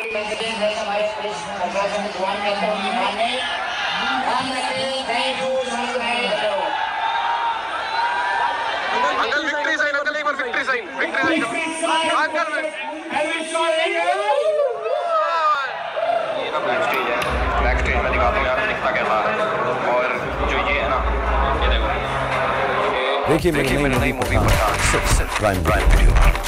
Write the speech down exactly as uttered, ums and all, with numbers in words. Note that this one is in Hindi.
अंकल विक्ट्री साइन, अंकल एक बार victory sign, victory sign uncle में। ये ना बैक स्टेज है, बैक स्टेज में दिखाता हूँ यार दिखता कैसा है। और जो ये है ना, ये देखो, देखिए मैंने नई मूवी पर प्राइम प्राइम वीडियो।